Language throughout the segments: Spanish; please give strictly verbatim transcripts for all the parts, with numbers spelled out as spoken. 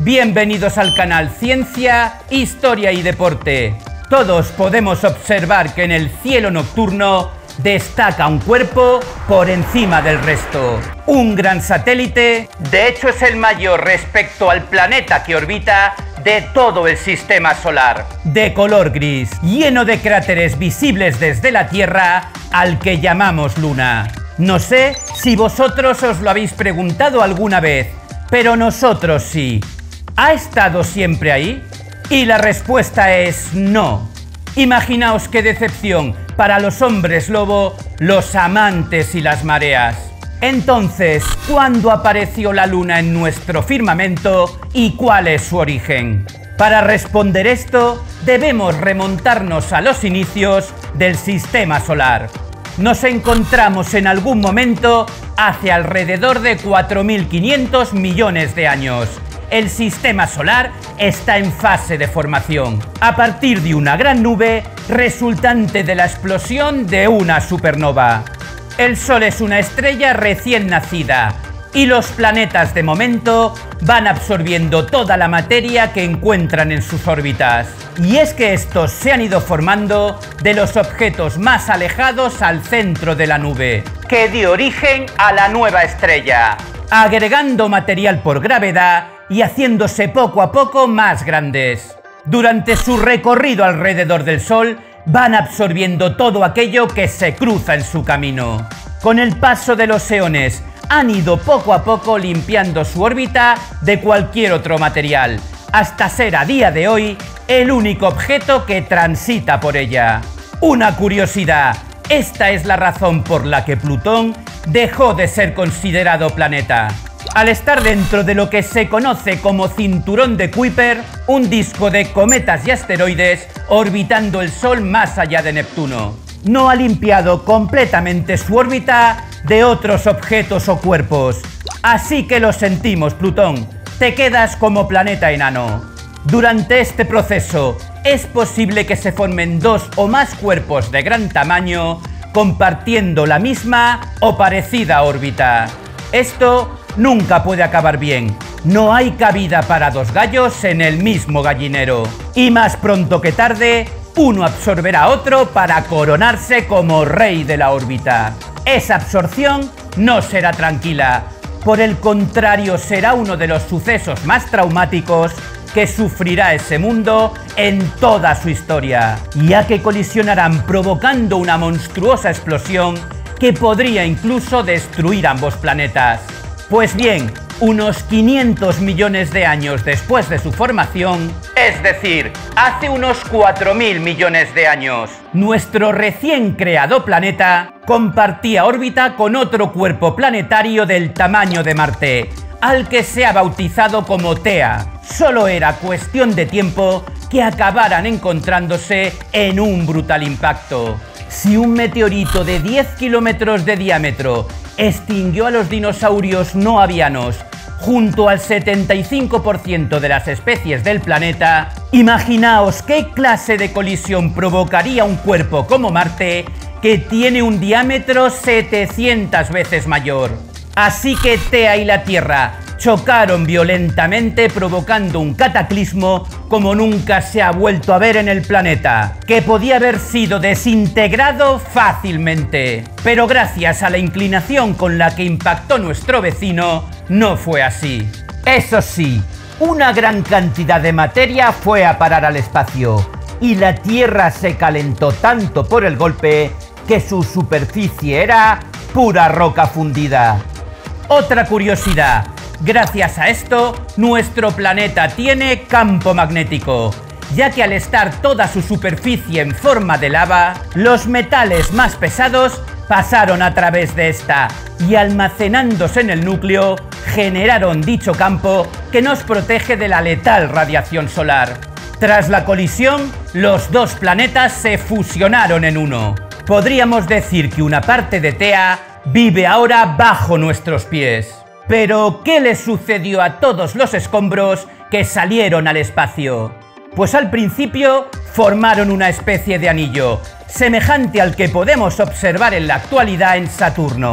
Bienvenidos al canal Ciencia, Historia y Deporte. Todos podemos observar que en el cielo nocturno destaca un cuerpo por encima del resto. Un gran satélite, de hecho es el mayor respecto al planeta que orbita de todo el sistema solar. De color gris, lleno de cráteres visibles desde la Tierra, al que llamamos Luna. No sé si vosotros os lo habéis preguntado alguna vez, pero nosotros sí. ¿Ha estado siempre ahí? Y la respuesta es no. Imaginaos qué decepción para los hombres lobo, los amantes y las mareas. Entonces, ¿cuándo apareció la Luna en nuestro firmamento y cuál es su origen? Para responder esto, debemos remontarnos a los inicios del sistema solar. Nos encontramos en algún momento hace alrededor de cuatro mil quinientos millones de años. El sistema solar está en fase de formación, a partir de una gran nube resultante de la explosión de una supernova. El Sol es una estrella recién nacida y los planetas de momento van absorbiendo toda la materia que encuentran en sus órbitas. Y es que estos se han ido formando de los objetos más alejados al centro de la nube, que dio origen a la nueva estrella, agregando material por gravedad y haciéndose poco a poco más grandes. Durante su recorrido alrededor del Sol, van absorbiendo todo aquello que se cruza en su camino. Con el paso de los eones, han ido poco a poco limpiando su órbita de cualquier otro material, hasta ser a día de hoy el único objeto que transita por ella. Una curiosidad, esta es la razón por la que Plutón dejó de ser considerado planeta. Al estar dentro de lo que se conoce como cinturón de Kuiper, un disco de cometas y asteroides orbitando el Sol más allá de Neptuno, no ha limpiado completamente su órbita de otros objetos o cuerpos. Así que lo sentimos, Plutón, te quedas como planeta enano. Durante este proceso, es posible que se formen dos o más cuerpos de gran tamaño compartiendo la misma o parecida órbita. Esto nunca puede acabar bien. No hay cabida para dos gallos en el mismo gallinero. Y más pronto que tarde, uno absorberá a otro para coronarse como rey de la órbita. Esa absorción no será tranquila. Por el contrario, será uno de los sucesos más traumáticos que sufrirá ese mundo en toda su historia, ya que colisionarán provocando una monstruosa explosión que podría incluso destruir ambos planetas. Pues bien, unos quinientos millones de años después de su formación, es decir, hace unos cuatro mil millones de años, nuestro recién creado planeta compartía órbita con otro cuerpo planetario del tamaño de Marte, al que se ha bautizado como Tea. Solo era cuestión de tiempo que acabaran encontrándose en un brutal impacto. Si un meteorito de diez kilómetros de diámetro extinguió a los dinosaurios no avianos junto al setenta y cinco por ciento de las especies del planeta, imaginaos qué clase de colisión provocaría un cuerpo como Marte, que tiene un diámetro setecientas veces mayor. Así que Tea y la Tierra chocaron violentamente, provocando un cataclismo como nunca se ha vuelto a ver en el planeta, que podía haber sido desintegrado fácilmente. Pero gracias a la inclinación con la que impactó nuestro vecino, no fue así. Eso sí, una gran cantidad de materia fue a parar al espacio, y la Tierra se calentó tanto por el golpe que su superficie era pura roca fundida. Otra curiosidad. Gracias a esto, nuestro planeta tiene campo magnético, ya que al estar toda su superficie en forma de lava, los metales más pesados pasaron a través de esta y, almacenándose en el núcleo, generaron dicho campo que nos protege de la letal radiación solar. Tras la colisión, los dos planetas se fusionaron en uno. Podríamos decir que una parte de Tea vive ahora bajo nuestros pies. Pero, ¿qué les sucedió a todos los escombros que salieron al espacio? Pues al principio formaron una especie de anillo, semejante al que podemos observar en la actualidad en Saturno.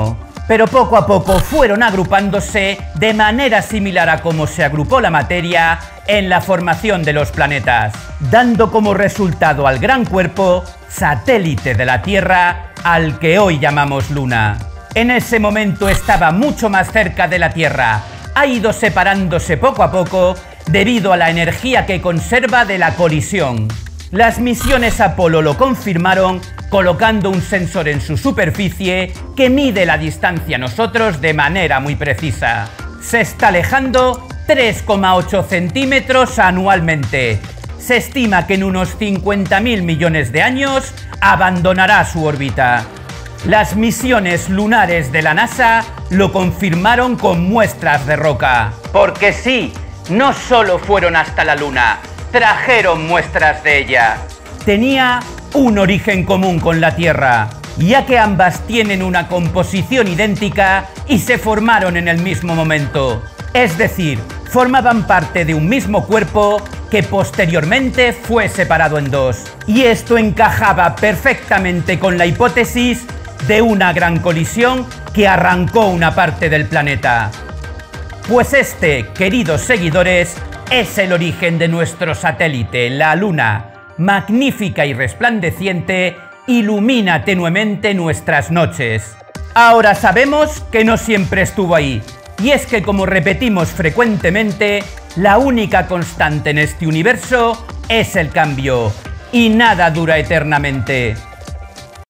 pero poco a poco fueron agrupándose de manera similar a cómo se agrupó la materia en la formación de los planetas, dando como resultado al gran cuerpo satélite de la Tierra, al que hoy llamamos Luna. En ese momento estaba mucho más cerca de la Tierra, ha ido separándose poco a poco debido a la energía que conserva de la colisión. Las misiones Apolo lo confirmaron colocando un sensor en su superficie que mide la distancia a nosotros de manera muy precisa. Se está alejando tres coma ocho centímetros anualmente. Se estima que en unos cincuenta mil millones de años abandonará su órbita. Las misiones lunares de la NASA lo confirmaron con muestras de roca. Porque sí, no solo fueron hasta la Luna, trajeron muestras de ella. Tenía un origen común con la Tierra, ya que ambas tienen una composición idéntica y se formaron en el mismo momento. Es decir, formaban parte de un mismo cuerpo que posteriormente fue separado en dos. Y esto encajaba perfectamente con la hipótesis de una gran colisión que arrancó una parte del planeta. Pues este, queridos seguidores, es el origen de nuestro satélite, la Luna. Magnífica y resplandeciente, ilumina tenuemente nuestras noches. Ahora sabemos que no siempre estuvo ahí, y es que, como repetimos frecuentemente, la única constante en este universo es el cambio, y nada dura eternamente.